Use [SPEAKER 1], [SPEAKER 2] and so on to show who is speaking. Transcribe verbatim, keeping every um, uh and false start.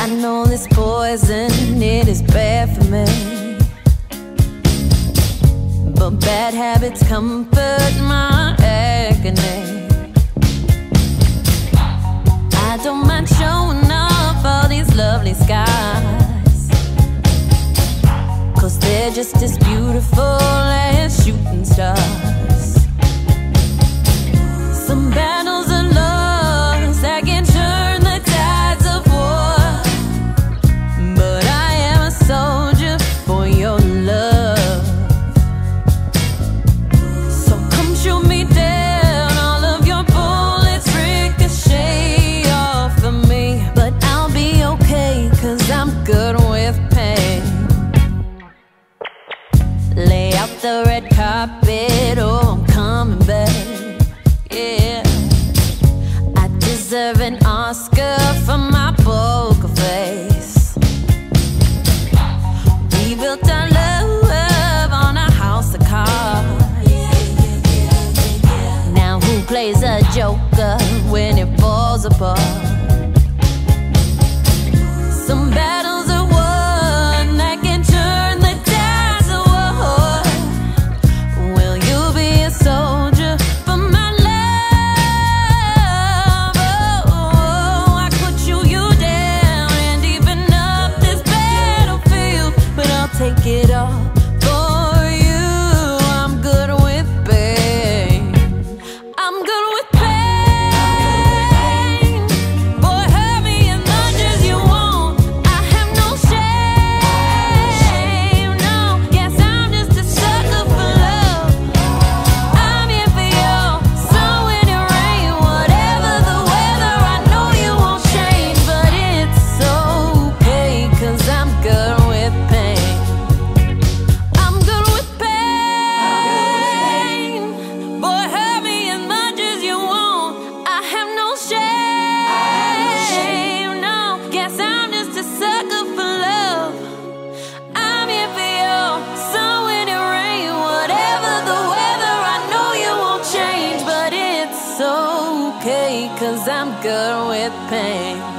[SPEAKER 1] I know this poison, it is bad for me, but bad habits comfort my agony. I don't mind showing off all these lovely skies, 'cause they're just as beautiful as shooting stars. Some battles are lost that can turn the tides of war, but I am a soldier for your love. So come shoot me down, all of your bullets ricochet off of me, but I'll be okay, 'cause I'm good with pain. Lay out the red carpet, oh I'm coming back, yeah. I deserve an Oscar for my poker face. We built our love on a house of cards. Now who plays a joker when it falls apart? Some battles are won that can turn the tides of war. Will you be a soldier for my love? Oh, I could shoot you down and even up this battlefield, but I'll take it all for you. I'm good with pain. I'm good with pain. Boy, hurt me as much as you want. I have no shame. No, yes, I'm just a sucker for love. I'm here for you, sun, wind, and rain, whatever the weather. I know you won't change, but it's okay, 'cause I'm good with pain. I'm good with pain. Boy, hurt me as much as you want. I have no shame. No, guess I'm just a sucker for love. I'm here for you, sun, wind, and rain, whatever the weather. I know you won't change, but it's okay, 'cause I'm good with pain.